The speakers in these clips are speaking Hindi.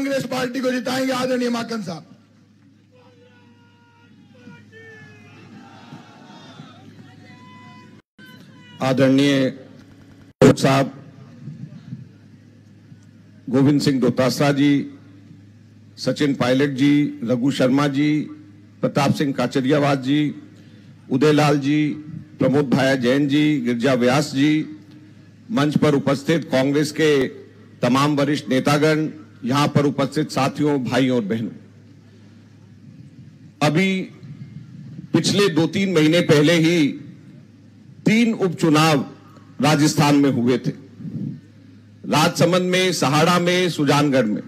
कांग्रेस पार्टी को जिताएंगे आदरणीय माकन साहब। आदरणीय साहब गोविंद सिंह डोटासरा जी, सचिन पायलट जी, रघु शर्मा जी, प्रताप सिंह काचरियावास जी, उदयलाल जी, प्रमोद भाया जैन जी, गिरिजा व्यास जी, मंच पर उपस्थित कांग्रेस के तमाम वरिष्ठ नेतागण, यहां पर उपस्थित साथियों, भाइयों और बहनों, अभी पिछले 2-3 महीने पहले ही 3 उपचुनाव राजस्थान में हुए थे, राजसमंद में, सहाड़ा में, सुजानगढ़ में,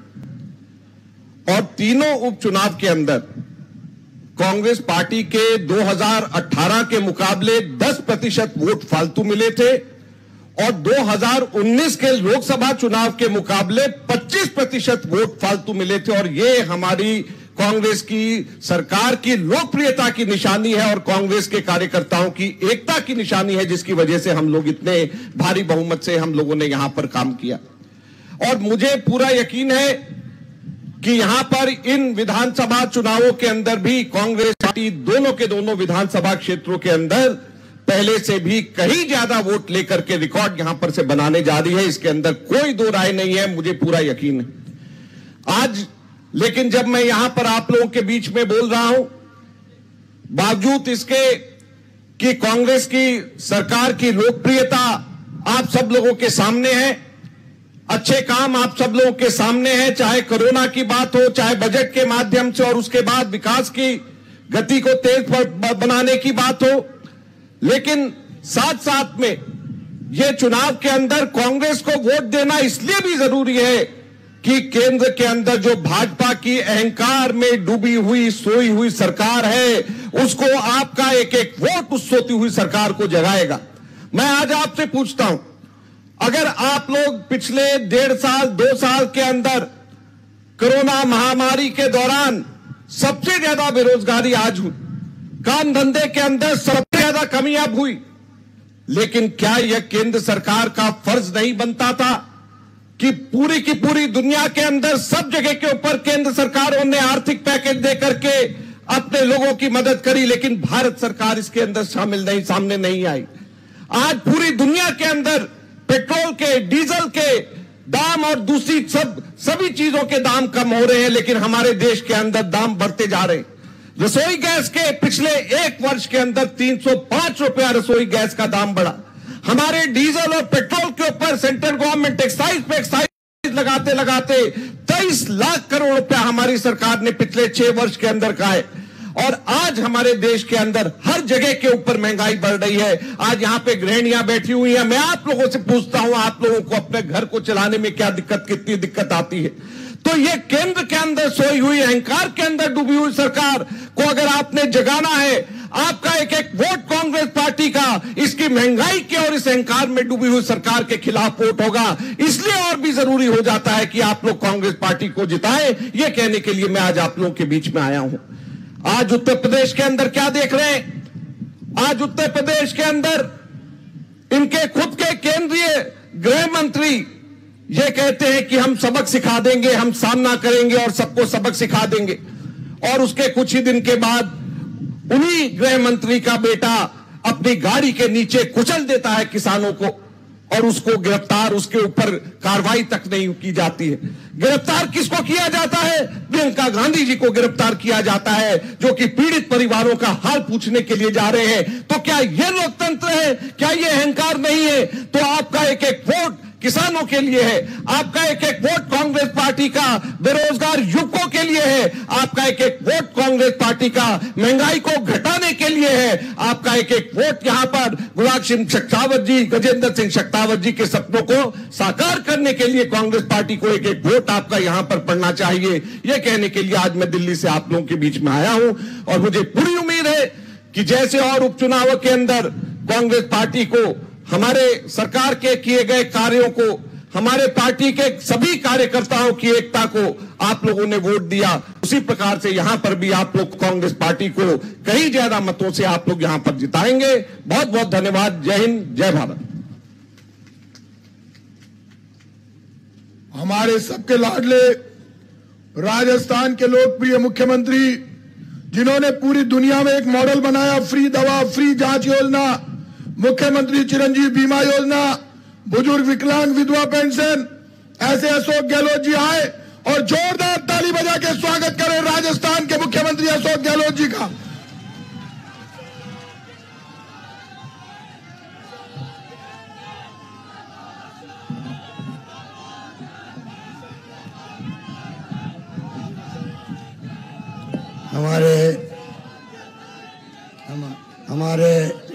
और तीनों उपचुनाव के अंदर कांग्रेस पार्टी के 2018 के मुकाबले 10% वोट फालतू मिले थे और 2019 के लोकसभा चुनाव के मुकाबले 25% वोट फालतू मिले थे। और ये हमारी कांग्रेस की सरकार की लोकप्रियता की निशानी है और कांग्रेस के कार्यकर्ताओं की एकता की निशानी है, जिसकी वजह से हम लोग इतने भारी बहुमत से हम लोगों ने यहां पर काम किया। और मुझे पूरा यकीन है कि यहां पर इन विधानसभा चुनावों के अंदर भी कांग्रेस पार्टी दोनों के दोनों विधानसभा क्षेत्रों के अंदर पहले से भी कहीं ज्यादा वोट लेकर के रिकॉर्ड यहां पर से बनाने जा रही है, इसके अंदर कोई दो राय नहीं है, मुझे पूरा यकीन है। आज लेकिन जब मैं यहां पर आप लोगों के बीच में बोल रहा हूं, बावजूद इसके कि कांग्रेस की सरकार की लोकप्रियता आप सब लोगों के सामने है, अच्छे काम आप सब लोगों के सामने हैं, चाहे कोरोना की बात हो, चाहे बजट के माध्यम से और उसके बाद विकास की गति को तेज बनाने की बात हो, लेकिन साथ साथ में यह चुनाव के अंदर कांग्रेस को वोट देना इसलिए भी जरूरी है कि केंद्र के अंदर जो भाजपा की अहंकार में डूबी हुई सोई हुई सरकार है, उसको आपका एक एक वोट उस सोती हुई सरकार को जगाएगा। मैं आज आपसे पूछता हूं, अगर आप लोग पिछले 1.5 साल 2 साल के अंदर कोरोना महामारी के दौरान सबसे ज्यादा बेरोजगारी आज हुई, काम धंधे के अंदर सबसे ज्यादा कमी अब हुई, लेकिन क्या यह केंद्र सरकार का फर्ज नहीं बनता था कि पूरी की पूरी दुनिया के अंदर सब जगह के ऊपर केंद्र सरकारों ने आर्थिक पैकेज देकर के अपने लोगों की मदद करी, लेकिन भारत सरकार इसके अंदर सामने नहीं आई। आज पूरी दुनिया के अंदर पेट्रोल के, डीजल के दाम और दूसरी सभी चीजों के दाम कम हो रहे हैं, लेकिन हमारे देश के अंदर दाम बढ़ते जा रहे हैं। रसोई गैस के पिछले 1 वर्ष के अंदर 305 रुपया रसोई गैस का दाम बढ़ा। हमारे डीजल और पेट्रोल के ऊपर सेंट्रल गवर्नमेंट एक्साइज पे एक्साइज लगाते लगाते 23 लाख करोड़ रुपया हमारी सरकार ने पिछले 6 वर्ष के अंदर का है। और आज हमारे देश के अंदर हर जगह के ऊपर महंगाई बढ़ रही है। आज यहां पे गृहिणियां बैठी हुई हैं, मैं आप लोगों से पूछता हूं, आप लोगों को अपने घर को चलाने में क्या दिक्कत, कितनी दिक्कत आती है? तो ये केंद्र के अंदर सोई हुई, अहंकार के अंदर डूबी हुई सरकार को अगर आपने जगाना है, आपका एक एक वोट कांग्रेस पार्टी का इसकी महंगाई के और इस अहंकार में डूबी हुई सरकार के खिलाफ वोट होगा। इसलिए और भी जरूरी हो जाता है कि आप लोग कांग्रेस पार्टी को जिताएं। यह कहने के लिए मैं आज आप लोगों के बीच में आया हूं। आज उत्तर प्रदेश के अंदर क्या देख रहे हैं? आज उत्तर प्रदेश के अंदर इनके खुद के केंद्रीय गृह मंत्री ये कहते हैं कि हम सबक सिखा देंगे, हम सामना करेंगे और सबको सबक सिखा देंगे। और उसके कुछ ही दिन के बाद उन्हीं गृह मंत्री का बेटा अपनी गाड़ी के नीचे कुचल देता है किसानों को और उसको गिरफ्तार, उसके ऊपर कार्रवाई तक नहीं की जाती है। गिरफ्तार किसको किया जाता है? प्रियंका गांधी जी को गिरफ्तार किया जाता है, जो कि पीड़ित परिवारों का हाल पूछने के लिए जा रहे हैं। तो क्या यह लोकतंत्र है? क्या यह अहंकार नहीं है? तो आपका एक एक वोट किसानों के लिए है, आपका एक एक वोट कांग्रेस पार्टी का बेरोजगार युवकों के लिए है, आपका एक एक वोट कांग्रेस पार्टी का महंगाई को घटाने के लिए है, आपका एक एक वोट यहां पर गुलाब सिंह शेखावत जी, गजेंद्र सिंह शेखावत जी के सपनों को साकार करने के लिए कांग्रेस पार्टी को एक एक वोट आपका यहां पर पड़ना चाहिए। यह कहने के लिए आज मैं दिल्ली से आप लोगों के बीच में आया हूं और मुझे पूरी उम्मीद है कि जैसे और उपचुनावों के अंदर कांग्रेस पार्टी को, हमारे सरकार के किए गए कार्यों को, हमारे पार्टी के सभी कार्यकर्ताओं की एकता को आप लोगों ने वोट दिया, उसी प्रकार से यहां पर भी आप लोग कांग्रेस पार्टी को कहीं ज्यादा मतों से आप लोग यहां पर जिताएंगे। बहुत बहुत धन्यवाद। जय हिंद, जय भारत। हमारे सबके लाडले राजस्थान के लोकप्रिय मुख्यमंत्री जिन्होंने पूरी दुनिया में एक मॉडल बनाया, फ्री दवा, फ्री जांच योजना, मुख्यमंत्री चिरंजीव बीमा योजना, बुजुर्ग विकलांग विधवा पेंशन, ऐसे अशोक गहलोत जी आए और जोरदार ताली बजा के स्वागत करें राजस्थान के मुख्यमंत्री अशोक गहलोत जी का। हमारे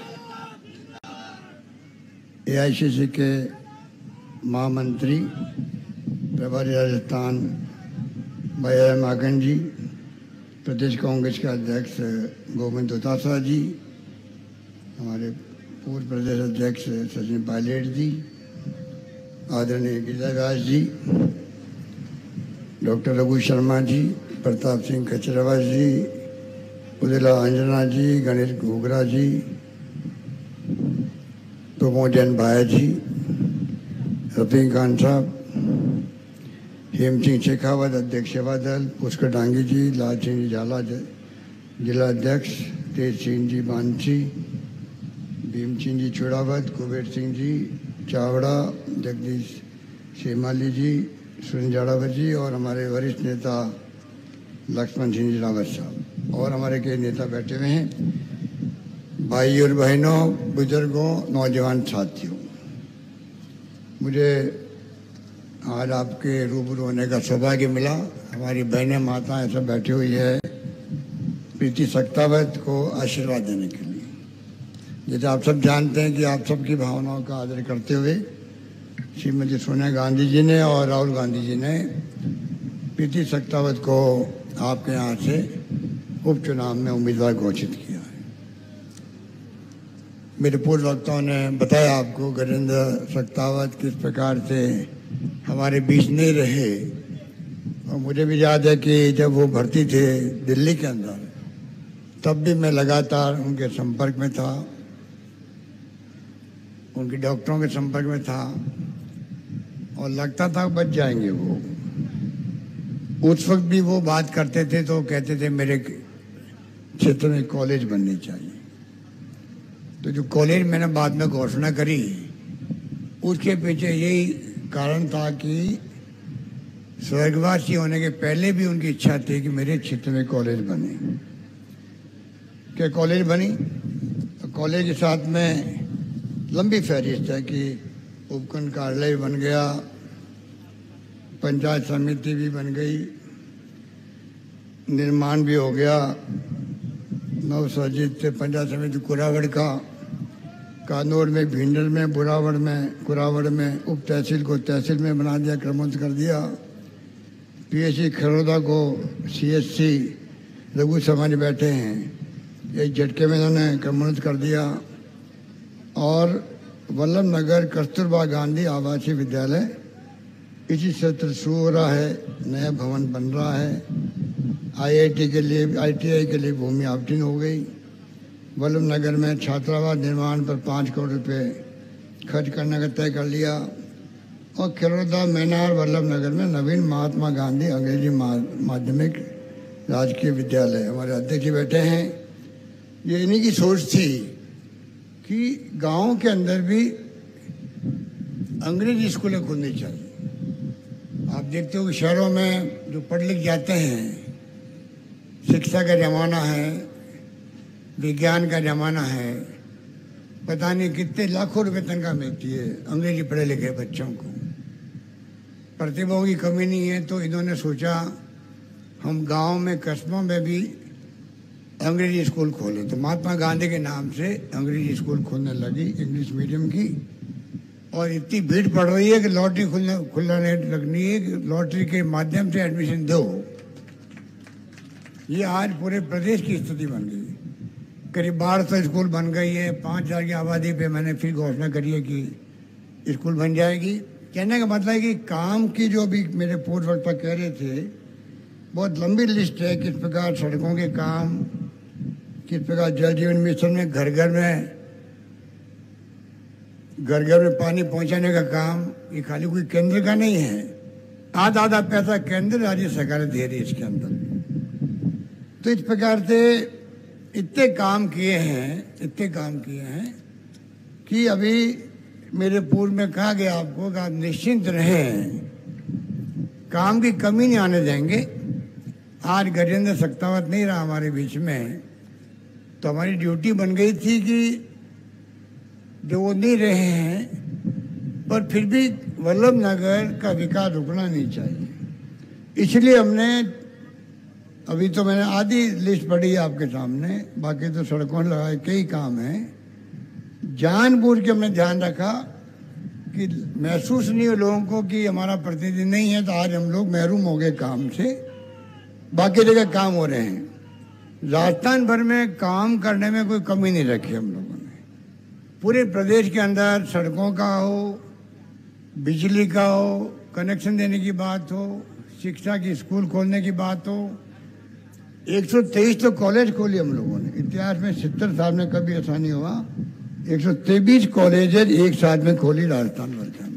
एआईसीसी के महामंत्री प्रभारी राजस्थान भाई माकन जी, प्रदेश कांग्रेस के अध्यक्ष गोविंद दोतासरा जी, हमारे पूर्व प्रदेश अध्यक्ष सचिन पायलट जी, आदरणीय गिरिजा व्यास जी, डॉक्टर रघु शर्मा जी, प्रताप सिंह कचरावास जी, उदिला अंजना जी, गणेश घोगरा जी, प्रमोदन भाया जी, रफीक खान साहब, हेम सिंह शेखावत अध्यक्ष सेवा दल, पुष्कर डांगी जी, लाल सिंह जी झाला जिला अध्यक्ष, तेज सिंह जी बांसी, भीम सिंह जी चुड़ावत, कुबेर सिंह जी चावड़ा, जगदीश शेमाली जी, सुरेंद्र जाड़ावत जी और हमारे वरिष्ठ नेता लक्ष्मण सिंह जी रावत साहब और हमारे कई नेता बैठे हुए हैं। भाई और बहनों, बुजुर्गों, नौजवान साथियों, मुझे आज आपके रूबरू होने का सौभाग्य मिला। हमारी बहनें माताएं सब बैठी हुई है प्रीति सक्तावत को आशीर्वाद देने के लिए। जैसे आप सब जानते हैं कि आप सबकी भावनाओं का आदर करते हुए श्रीमती सोनिया गांधी जी ने और राहुल गांधी जी ने प्रीति सक्तावत को आपके यहाँ से उपचुनाव में उम्मीदवार घोषित किया है। मेरे पूर्व वक्ताओं ने बताया आपको गजेंद्र सक्तावत किस प्रकार से हमारे बीच नहीं रहे, और मुझे भी याद है कि जब वो भर्ती थे दिल्ली के अंदर, तब भी मैं लगातार उनके संपर्क में था, उनके डॉक्टरों के संपर्क में था और लगता था बच जाएंगे वो। उस वक्त भी वो बात करते थे तो कहते थे मेरे क्षेत्र में कॉलेज बननी चाहिए। तो जो कॉलेज मैंने बाद में घोषणा करी, उसके पीछे यही कारण था कि स्वर्गवासी होने के पहले भी उनकी इच्छा थी कि मेरे क्षेत्र में कॉलेज बने। क्या कॉलेज बनी? तो कॉलेज के साथ में लंबी फहरिस्त है कि उपखंड कार्यालय बन गया, पंचायत समिति भी बन गई, निर्माण भी हो गया, नवसर्जित पंचायत समिति कुरावड़ का, कानौर में, भिंडर में, कुरावड़ में उप तहसील को तहसील में बना दिया, क्रमोन्नत कर दिया। पीएससी खरोदा को सीएससी, रघु समाज बैठे हैं, एक झटके में इन्होंने क्रमोन्नत कर दिया। और वल्लभ नगर कस्तूरबा गांधी आवासीय विद्यालय इसी सत्र शुरू हो रहा है, नया भवन बन रहा है। आईआईटी के लिए, आईटीआई के लिए भूमि आवंटन हो गई। वल्लभ नगर में छात्रावास निर्माण पर 5 करोड़ रुपए खर्च करने का तय कर लिया। और खिरोदा, मैनार, वल्लभ नगर में नवीन महात्मा गांधी अंग्रेजी माध्यमिक राजकीय विद्यालय, हमारे अध्यक्ष बैठे हैं। ये इन्हीं की सोच थी कि गांव के अंदर भी अंग्रेजी स्कूलें खुलनी चाहिए। आप देखते हो कि शहरों में जो पढ़ लिख जाते हैं, शिक्षा का जमाना है, विज्ञान का जमाना है, पता नहीं कितने लाखों रुपए तनख्वाह मिलती है अंग्रेजी पढ़े लिखे बच्चों को। प्रतिभाओं की कमी नहीं है, तो इन्होंने सोचा हम गांव में, कस्बों में भी अंग्रेजी स्कूल खोलें। तो महात्मा गांधी के नाम से अंग्रेजी स्कूल खोलने लगी, इंग्लिश मीडियम की। और इतनी भीड़ पड़ रही है कि लॉटरी खुलने लगनी है कि लॉटरी के माध्यम से एडमिशन दो। ये आज पूरे प्रदेश की स्थिति बन गई। करीब 1200 स्कूल बन गई है। 5000 की आबादी पे मैंने फिर घोषणा करी है कि स्कूल बन जाएगी। कहने का मतलब है कि काम की, जो भी मेरे पूर्व वक्ता कह रहे थे, बहुत लंबी लिस्ट है। किस प्रकार सड़कों के काम, किस प्रकार जल जीवन मिशन में घर घर में पानी पहुंचाने का काम। ये खाली कोई केंद्र का नहीं है, आधा आधा पैसा केंद्र राज्य सरकार दे रही है इसके अंदर। तो इस प्रकार से इतने काम किए हैं कि अभी मेरे पूर्व में कहा गया आपको कि आप निश्चिंत रहें, काम की कमी नहीं आने देंगे। आज गजेंद्र सक्तावत नहीं रहा हमारे बीच में, तो हमारी ड्यूटी बन गई थी कि जो वो नहीं रहे हैं पर फिर भी वल्लभ नगर का विकास रुकना नहीं चाहिए। इसलिए हमने, अभी तो मैंने आधी लिस्ट पढ़ी है आपके सामने, बाकी तो सड़कों लगाए कई काम हैं। जानबूझ के हमने ध्यान रखा कि महसूस नहीं हो लोगों को कि हमारा प्रतिनिधि नहीं है, तो आज हम लोग महरूम हो गए काम से। बाकी जगह काम हो रहे हैं, राजस्थान भर में काम करने में कोई कमी नहीं रखी हम लोगों ने। पूरे प्रदेश के अंदर सड़कों का हो, बिजली का हो, कनेक्शन देने की बात हो, शिक्षा की स्कूल खोलने की बात हो, 123 तो कॉलेज खोली हम लोगों ने। इतिहास में 70 साल में कभी ऐसा नहीं हुआ। 123 कॉलेजेस एक साथ में खोली राजस्थान भर के अंदर।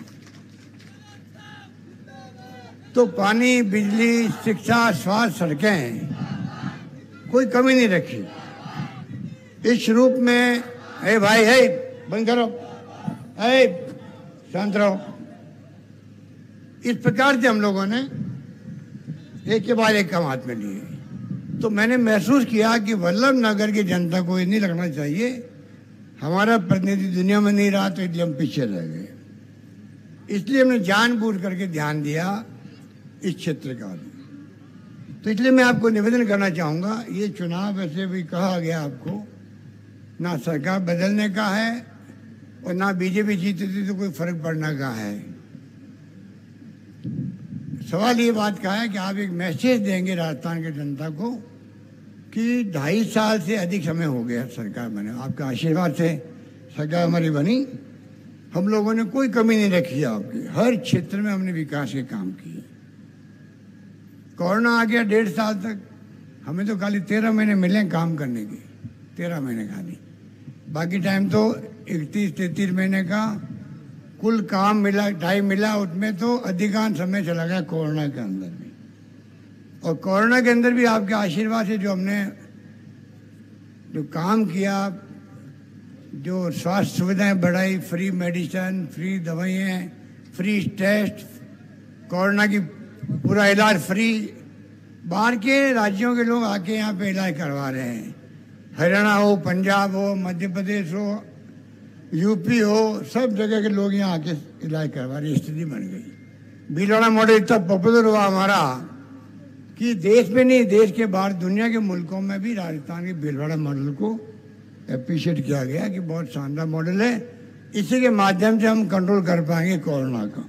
तो पानी, बिजली, शिक्षा, स्वास्थ्य, सड़कें, कोई कमी नहीं रखी। इस रूप में ए भाई है बंद करो, ए शांत रहो, इस प्रकार से हम लोगों ने एक के बाद एक काम हाथ में लिए। तो मैंने महसूस किया कि वल्लभ नगर की जनता को ये नहीं लगना चाहिए हमारा प्रतिनिधि दुनिया में नहीं रहा, तो इसलिए हम पीछे रह गए। इसलिए हमने जानबूझ करके ध्यान दिया इस क्षेत्र का। तो इसलिए मैं आपको निवेदन करना चाहूँगा, ये चुनाव वैसे भी कहा गया आपको, ना सरकार बदलने का है और ना बीजेपी जीतती तो कोई फर्क पड़ना का है। सवाल ये बात का है कि आप एक मैसेज देंगे राजस्थान की जनता को कि 2.5 साल से अधिक समय हो गया सरकार बने, आपके आशीर्वाद से सरकार हमारी बनी। हम लोगों ने कोई कमी नहीं रखी है आपकी, हर क्षेत्र में हमने विकास के काम किए। कोरोना आ गया 1.5 साल तक, हमें तो खाली 13 महीने मिले काम करने के, 13 महीने खाली। बाकी टाइम तो 31-33 महीने का कुल काम मिला, टाइम मिला, उसमें तो अधिकांश समय चला गया कोरोना के अंदर भी। और कोरोना के अंदर भी आपके आशीर्वाद से जो हमने जो काम किया, जो स्वास्थ्य सुविधाएं बढ़ाई, फ्री मेडिसिन, फ्री दवाइयाँ, फ्री टेस्ट, कोरोना की पूरा इलाज फ्री, बाहर के राज्यों के लोग आके यहाँ पे इलाज करवा रहे हैं। हरियाणा हो, पंजाब हो, मध्य प्रदेश हो, यूपी हो, सब जगह के लोग यहाँ आके इलाज करवा रहे। स्थिति बन गई। भीलवाड़ा मॉडल इतना पॉपुलर हुआ हमारा कि देश में नहीं, देश के बाहर दुनिया के मुल्कों में भी राजस्थान के भीलवाड़ा मॉडल को अप्रिशिएट किया गया कि बहुत शानदार मॉडल है, इसी के माध्यम से हम कंट्रोल कर पाएंगे कोरोना का।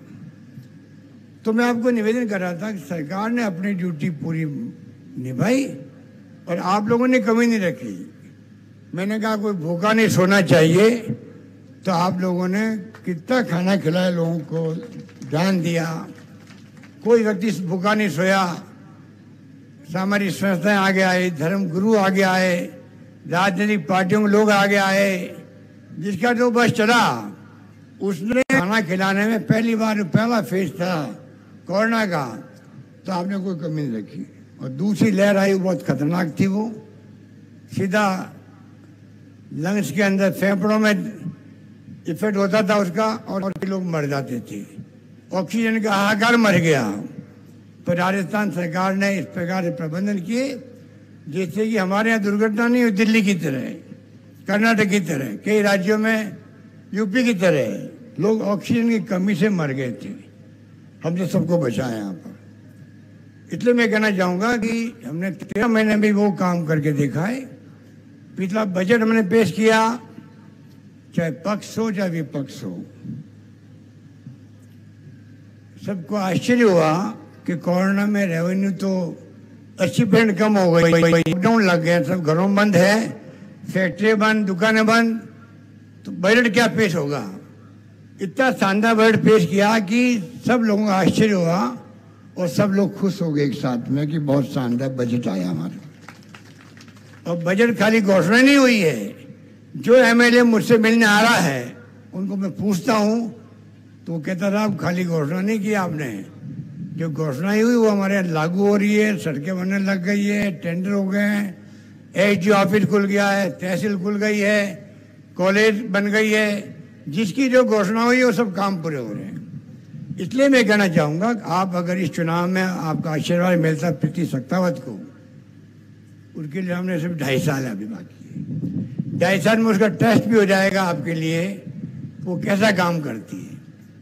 तो मैं आपको निवेदन कर रहा था कि सरकार ने अपनी ड्यूटी पूरी निभाई और आप लोगों ने कमी नहीं रखी। मैंने कहा कोई भूखा नहीं सोना चाहिए, तो आप लोगों ने कितना खाना खिलाया, लोगों को ध्यान दिया, कोई व्यक्ति भूखा नहीं सोया। सामाजिक संस्थाएं आगे आए, धर्म गुरु आगे आए, राजनीतिक पार्टियों के लोग आगे आए, जिसका जो बस चला उसने खाना खिलाने में पहली बार, पहला फेज था कोरोना का, तो आपने कोई कमी नहीं रखी। और दूसरी लहर आई, बहुत खतरनाक थी, वो सीधा लंग्स के अंदर, फेफड़ों में इफेक्ट होता था उसका और लोग मर जाते थे, ऑक्सीजन का हाहाकार मर गया। तो राजस्थान सरकार ने इस प्रकार से प्रबंधन किए जैसे कि हमारे यहाँ दुर्घटना नहीं हुई, दिल्ली की तरह, कर्नाटक की तरह, कई राज्यों में यूपी की तरह लोग ऑक्सीजन की कमी से मर गए थे। हमने सबको बचाया यहाँ पर। इसलिए मैं कहना चाहूँगा कि हमने 13 महीने में वो काम करके देखा है। पिछला बजट हमने पेश किया, चाहे पक्ष हो चाहे विपक्ष हो, सबको आश्चर्य हुआ कि कोरोना में रेवेन्यू तो 80% कम हो गई, लॉकडाउन लग गया, सब घरों बंद है, फैक्ट्री बंद, दुकानें बंद, तो बजट क्या पेश होगा। इतना शानदार बजट पेश किया कि सब लोगों का आश्चर्य हुआ और सब लोग खुश हो गए एक साथ में कि बहुत शानदार बजट आया हमारा। और बजट खाली घोषणा नहीं हुई है, जो एमएलए मुझसे मिलने आ रहा है उनको मैं पूछता हूँ तो वो कहता रहा खाली घोषणा नहीं की आपने, जो घोषणाएं हुई वो हमारे यहाँ लागू हो रही है। सड़कें बनने लग गई है, टेंडर हो गए हैं, एसडी ऑफिस खुल गया है, तहसील खुल गई है, कॉलेज बन गई है। जिसकी जो घोषणा हुई है वो सब काम पूरे हो रहे हैं। इसलिए मैं कहना चाहूँगा आप अगर इस चुनाव में आपका आशीर्वाद मिलता प्रीति सत्तावत को, उसके लिए हमने सिर्फ 2.5 साल अभी बाकी है। 2.5 साल में उसका टेस्ट भी हो जाएगा आपके लिए, वो कैसा काम करती है।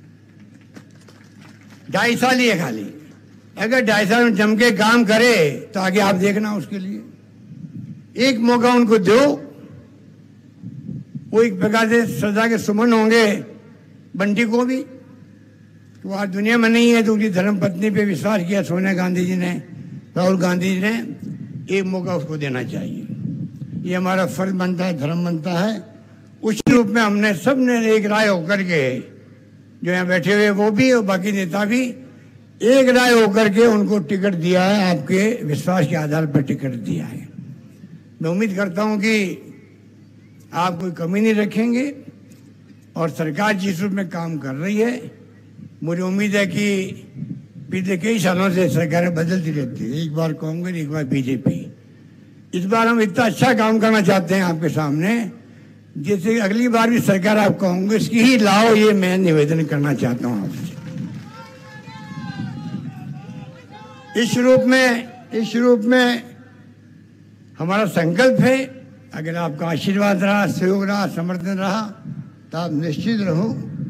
2.5 साल ही है खाली। अगर 2.5 साल में जम के काम करे तो आगे आप देखना उसके लिए। एक मौका उनको दो, वो एक प्रकार से सजा के सुमन होंगे बंटी को भी। तो आज दुनिया में नहीं है तो उनकी धर्म पत्नी पे विश्वास किया सोनिया गांधी जी ने, राहुल गांधी जी ने। एक मौका उसको देना चाहिए, ये हमारा फर्ज बनता है, धर्म बनता है। उस रूप में हमने सब ने एक राय होकर के, जो यहाँ बैठे हुए वो भी और बाकी नेता भी, एक राय होकर के उनको टिकट दिया है। आपके विश्वास के आधार पर टिकट दिया है। मैं उम्मीद करता हूँ कि आप कोई कमी नहीं रखेंगे और सरकार जिस रूप में काम कर रही है, मुझे उम्मीद है कि पिछले कई सालों से सरकारें बदलती रहती है, एक बार कांग्रेस एक बार बीजेपी। इस बार हम इतना अच्छा काम करना चाहते हैं आपके सामने, जैसे अगली बार भी सरकार आप कांग्रेस की ही लाओ, ये मैं निवेदन करना चाहता हूं आपसे। इस रूप में हमारा संकल्प है, अगर आपका आशीर्वाद रहा, सहयोग रहा, समर्थन रहा, तो आप निश्चित रहो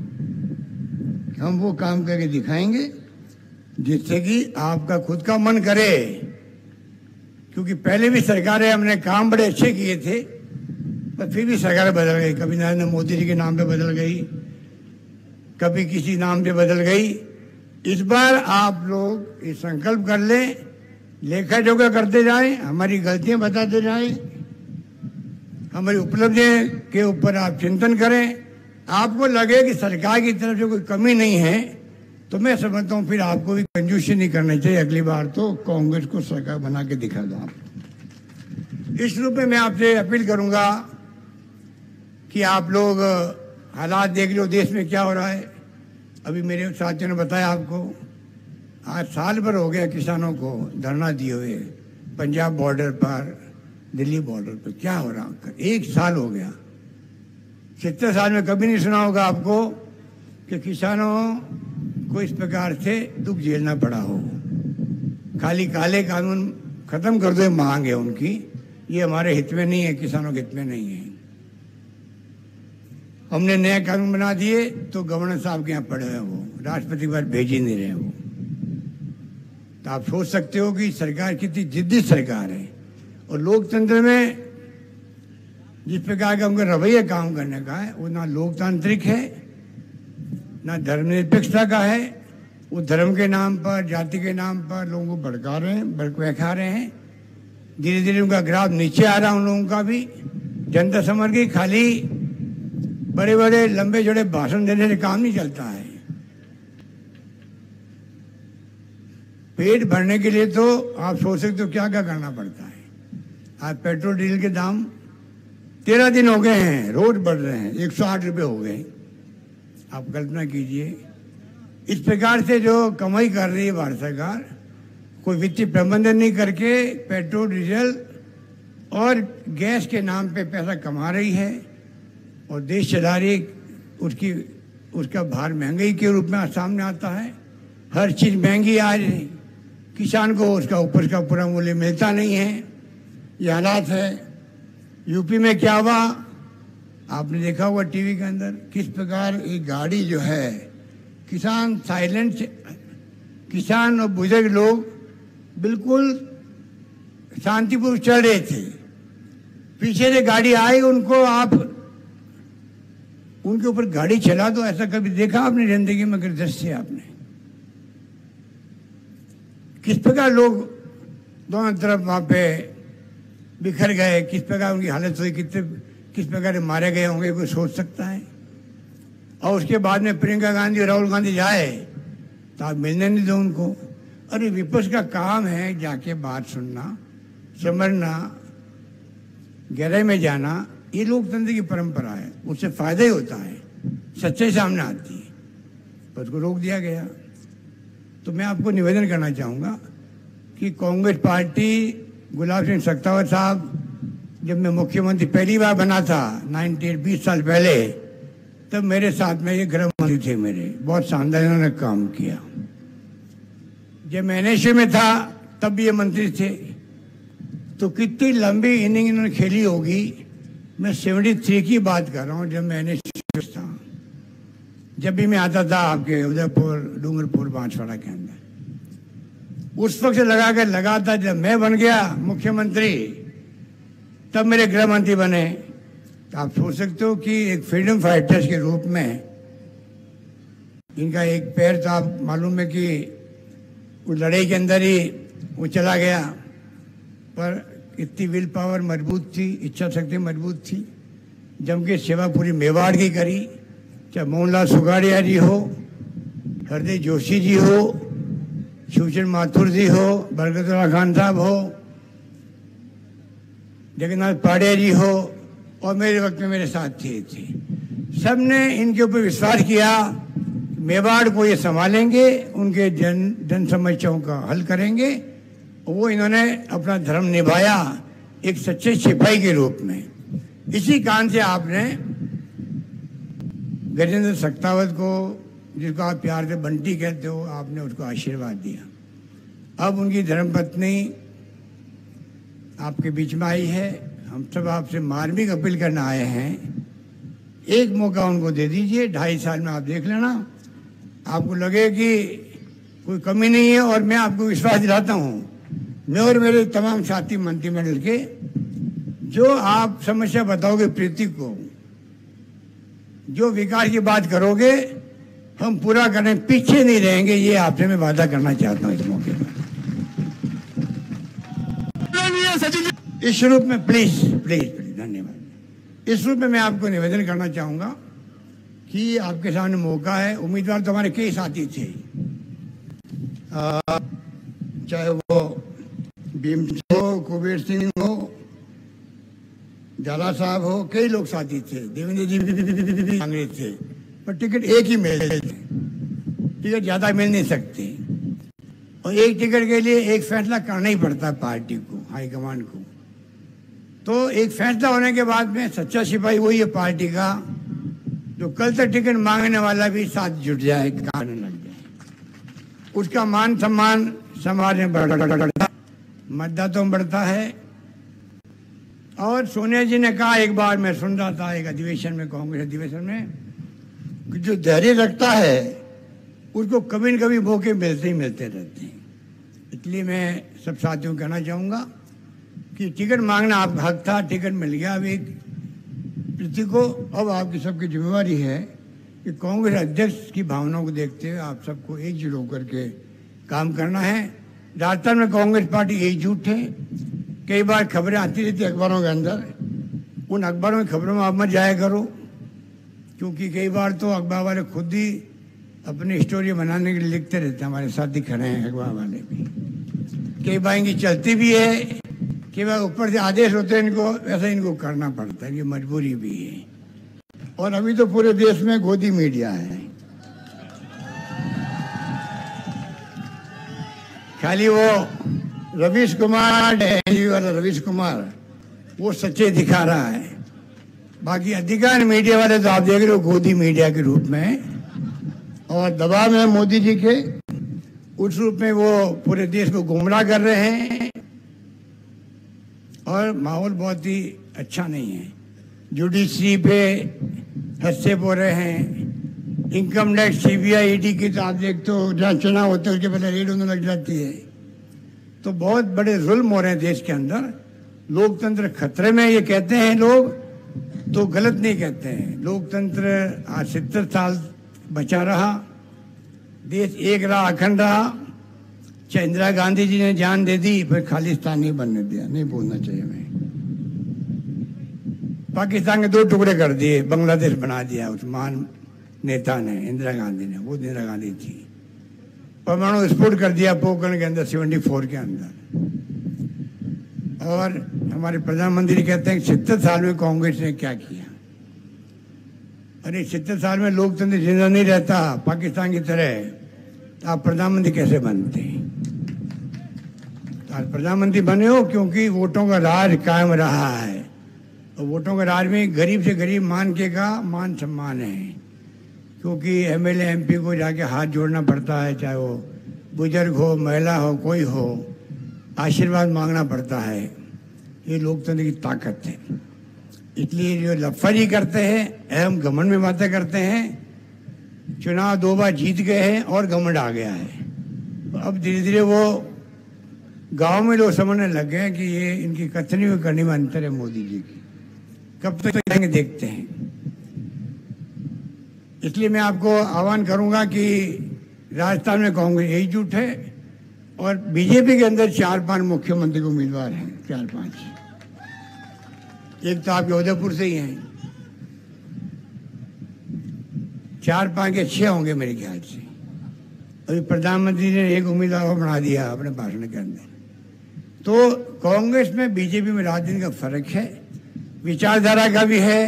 हम वो काम करके दिखाएंगे जिससे कि आपका खुद का मन करे। क्योंकि पहले भी सरकारें हमने काम बड़े अच्छे किए थे, पर फिर भी सरकार बदल गई। कभी नरेंद्र मोदी जी के नाम पे बदल गई, कभी किसी नाम पे बदल गई। इस बार आप लोग ये संकल्प कर लें, लेखा जोखा करते जाएं, हमारी गलतियां बताते जाएं, हमारी उपलब्धियों के ऊपर आप चिंतन करें। आपको लगे कि सरकार की तरफ से कोई कमी नहीं है तो मैं समझता हूँ फिर आपको भी कंजूसी नहीं करनी चाहिए। अगली बार तो कांग्रेस को सरकार बना के दिखा दो आप। इस रूप में मैं आपसे अपील करूंगा कि आप लोग हालात देख लो देश में क्या हो रहा है। अभी मेरे साथियों ने बताया आपको, आज साल भर हो गया किसानों को धरना दिए हुए, पंजाब बॉर्डर पर, दिल्ली बॉर्डर पर। क्या हो रहा है, 1 साल हो गया। 70 साल में कभी नहीं सुना होगा आपको कि किसानों को इस प्रकार से दुख झेलना पड़ा हो। खाली काले कानून खत्म कर दो मांग है उनकी, ये हमारे हित में नहीं है, किसानों के हित में नहीं है। हमने नए कानून बना दिए तो गवर्नर साहब के यहाँ पड़े हैं, वो राष्ट्रपति पर भेज ही नहीं रहे वो। तो आप सोच सकते हो कि सरकार कितनी जिद्दी सरकार है। और लोकतंत्र में जिस प्रकार का उनका रवैया काम करने का है, वो ना लोकतांत्रिक है ना धर्मनिरपेक्षता का है। वो धर्म के नाम पर, जाति के नाम पर लोगों को भड़का रहे हैं, भड़का रहे हैं। धीरे धीरे उनका ग्राफ नीचे आ रहा है उन लोगों का भी। जनता समझ गई खाली बड़े बड़े लंबे जोड़े भाषण देने से काम नहीं चलता है। पेट भरने के लिए तो आप सोच सकते हो क्या क्या करना पड़ता है। आज पेट्रोल डीजल के दाम 13 दिन हो गए हैं, रोज बढ़ रहे हैं, 108 रुपये हो गए। आप कल्पना कीजिए, इस प्रकार से जो कमाई कर रही है भारत सरकार, कोई वित्तीय प्रबंधन नहीं करके पेट्रोल डीजल और गैस के नाम पे पैसा कमा रही है और देश चला रही। उसका भार महंगाई के रूप में सामने आता है। हर चीज़ महंगी आ रही है, किसान को उसका ऊपर का पूरा मूल्य मिलता नहीं है। ये हालात है। यूपी में क्या हुआ आपने देखा हुआ टीवी के अंदर, किस प्रकार एक गाड़ी जो है, किसान साइलेंट, किसान और बुजुर्ग लोग बिल्कुल शांतिपूर्वक चल रहे थे। पीछे से गाड़ी आई, उनको आप उनके ऊपर गाड़ी चला दो, ऐसा कभी देखा आपने जिंदगी में? अगर दृश्य आपने किस प्रकार लोग दोनों तरफ वहां पे बिखर गए, किस प्रकार उनकी हालत हुई, किस प्रकार मारे गए होंगे, कोई सोच सकता है। और उसके बाद में प्रियंका गांधी और राहुल गांधी जाए तो आप मिलने नहीं दो उनको। अरे विपक्ष का काम है जाके बात सुनना, समझना, गहराई में जाना। ये लोकतंत्र की परंपरा है, उससे फायदा ही होता है, सच्चाई सामने आती है। पर उसको रोक दिया गया। तो मैं आपको निवेदन करना चाहूँगा कि कांग्रेस पार्टी, गुलाब सिंह सख्तावत साहब, जब मैं मुख्यमंत्री पहली बार बना था 20 साल पहले, तब मेरे साथ में ये गृह मंत्री थे मेरे, बहुत शानदार इन्होंने काम किया। जब मैं एनएसए में था तब भी ये मंत्री थे। तो कितनी लंबी इनिंग इन्होंने खेली होगी। मैं 73 की बात कर रहा हूँ, जब मैं एनएसए में था। जब भी मैं आता था आपके उदयपुर, डूंगरपुर, बांसवाड़ा के अंदर, उस वक्त से लगा था। जब मैं बन गया मुख्यमंत्री तब मेरे गृह मंत्री बने। तो आप सोच सकते हो कि एक फ्रीडम फाइटर्स के रूप में इनका एक पैर, तो आप मालूम है कि उस लड़ाई के अंदर ही वो चला गया, पर इतनी विल पावर मजबूत थी, इच्छा शक्ति मजबूत थी। जम के सेवा पूरी मेवाड़ की करी, चाहे मोहनलाल सुगाड़िया जी हो, हरदीप जोशी जी हो, शिवचंद्र माथुर जी हो, बरकतुल्लाह खान साहब हो, जगन्नाथ पाड़िया जी हो, और मेरे वक्त में मेरे साथी थे। सब ने इनके ऊपर विश्वास किया, मेवाड़ को ये संभालेंगे, उनके जन समस्याओं का हल करेंगे। वो इन्होंने अपना धर्म निभाया एक सच्चे सिपाही के रूप में। इसी कारण से आपने गजेंद्र सख्तावत को, जिसको आप प्यार से बंटी कहते हो, आपने उसको आशीर्वाद दिया। अब उनकी धर्मपत्नी आपके बीच में आई है। हम सब आपसे मार्मिक अपील करने आए हैं, एक मौका उनको दे दीजिए। 2.5 साल में आप देख लेना, आपको लगे कि कोई कमी नहीं है। और मैं आपको विश्वास दिलाता हूँ, मैं और मेरे तमाम साथी मंत्रिमंडल के, जो आप समस्या बताओगे प्रीति को, जो विकास की बात करोगे, हम पूरा करने पीछे नहीं रहेंगे। ये आपसे मैं वादा करना चाहता हूँ इस मौके पर। इस रूप में प्लीज धन्यवाद। इस रूप में मैं आपको निवेदन करना चाहूंगा कि आपके सामने मौका है। उम्मीदवार तो हमारे कई साथी थे, चाहे वो भीम हो, कुबेर सिंह हो, जाला साहब हो, कई लोग साथी थे। देवेंद्र जी भी कांग्रेस थे, पर टिकट एक ही मिल थे। टिकट ज्यादा मिल नहीं सकते, और एक टिकट के लिए एक फैसला करना ही पड़ता है पार्टी को, हाईकमांड को। तो एक फैसला होने के बाद में सच्चा सिपाही वही है पार्टी का, जो कल तक टिकट मांगने वाला भी साथ जुट जाए, कारण लग जाए। उसका मान सम्मान समाज में बढ़ता, मतदाताओं में बढ़ता है। और सोनिया जी ने कहा, एक बार मैं सुन रहा था एक अधिवेशन में, कांग्रेस अधिवेशन में, कि जो धैर्य रखता है उसको कभी न कभी मौके मिलते ही मिलते रहते हैं। इसलिए मैं सब साथियों को कहना चाहूँगा कि टिकट मांगना आपका हक था, टिकट मिल गया अब एक प्रीति को। अब आपकी सबकी जिम्मेवारी है कि कांग्रेस अध्यक्ष की भावनाओं को देखते हुए आप सबको एकजुट होकर के काम करना है। राजस्थान में कांग्रेस पार्टी एकजुट है। कई बार खबरें आती रहती अखबारों के अंदर, उन अखबारों में खबरों में आप मत जाया करो, क्योंकि कई बार तो अखबार वाले खुद ही अपनी स्टोरी बनाने के लिए लिखते रहते हैं। हमारे साथी खड़े हैं अखबार वाले भी, कई बार इनकी चलती भी है, कई बार ऊपर से आदेश होते हैं इनको, ऐसा इनको करना पड़ता है, ये मजबूरी भी है। और अभी तो पूरे देश में गोदी मीडिया है, खाली वो रवीश कुमार वाला रवीश कुमार वो सच्चे दिखा रहा है, बाकी अधिकांश मीडिया वाले तो आप देख रहे हो गोदी मीडिया के रूप में, और दबाव में मोदी जी के उस रूप में वो पूरे देश को गुमराह कर रहे हैं। और माहौल बहुत ही अच्छा नहीं है। जुडिशरी पे हस्से पो रहे हैं, इनकम टैक्स, सीबीआई, ईडी की तो आप देखते हो, जहाँ चुनाव होते हैं उसके पहले रेड होने लग जाती है। तो बहुत बड़े जुल्म हो रहे हैं देश के अंदर, लोकतंत्र खतरे में ये कहते हैं लोग, तो गलत नहीं कहते हैं। लोकतंत्र आज 70 साल बचा रहा, देश एक रहा, अखंड रहा। चाहे इंदिरा गांधी जी ने जान दे दी, फिर खालिस्तान नहीं बनने दिया, नहीं बोलना चाहिए हमें। पाकिस्तान के 2 टुकड़े कर दिए, बांग्लादेश बना दिया उस महान नेता ने, इंदिरा गांधी ने, वो इंदिरा गांधी थी। परमाणु विस्फोट कर दिया पोखरण के अंदर 74 के अंदर। और हमारे प्रधानमंत्री कहते हैं कि 70 साल में कांग्रेस ने क्या किया। अरे 70 साल में लोकतंत्र जिंदा नहीं रहता पाकिस्तान की तरह, तो आप प्रधानमंत्री कैसे बनते हैं? तो आज प्रधानमंत्री बने हो क्योंकि वोटों का राज कायम रहा है, और वोटों के राज में गरीब से गरीब मान के का मान सम्मान है, क्योंकि एमएलए एमपी को जाके हाथ जोड़ना पड़ता है, चाहे वो बुजुर्ग हो, महिला हो, कोई हो, आशीर्वाद मांगना पड़ता है। ये लोकतंत्र की ताकत है। इसलिए जो लफाजी करते हैं, अहम घमंड में बातें करते हैं, चुनाव 2 बार जीत गए हैं और घमंड आ गया है। अब धीरे धीरे वो गांव में लोग समझने लग गए कि ये इनकी कथनी में करने में अंतर है मोदी जी की। कब तक जाएंगे देखते हैं। इसलिए मैं आपको आह्वान करूंगा कि राजस्थान में कांग्रेस एकजुट है और बीजेपी के अंदर 4-5 मुख्यमंत्री के उम्मीदवार हैं, 4-5। एक तो आपके उदयपुर से ही हैं, 4-5 के 6 होंगे मेरे ख्याल से। अभी प्रधानमंत्री ने एक उम्मीदवार को बना दिया अपने भाषण के अंदर। तो कांग्रेस में बीजेपी में राजनीति का फर्क है, विचारधारा का भी है,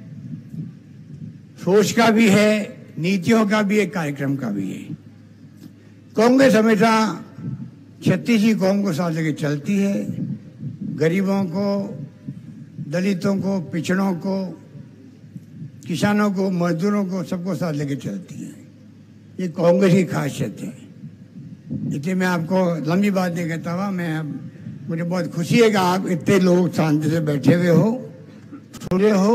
सोच का भी है, नीतियों का भी है, कार्यक्रम का भी है। कांग्रेस हमेशा छत्तीसी कौम को साथ लेके चलती है, गरीबों को, दलितों को, पिछड़ों को, किसानों को, मजदूरों को, सबको साथ लेके चलती है। ये कांग्रेस की खासियत है। इसलिए मैं आपको लंबी बात नहीं कहता हुआ, मुझे बहुत खुशी है कि आप इतने लोग शांति से बैठे हुए हो, सुने हो,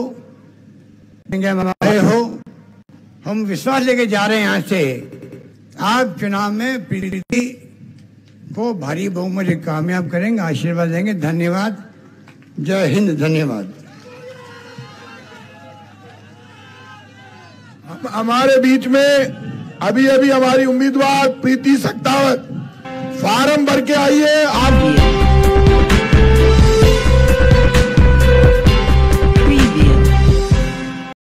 हो। हम विश्वास लेके जा रहे हैं यहाँ से, आप चुनाव में पीढ़ी को भारी बहुमत से कामयाब करेंगे, आशीर्वाद देंगे। धन्यवाद। जय हिंद। धन्यवाद। हमारे बीच में अभी हमारी उम्मीदवार प्रीति सक्तावत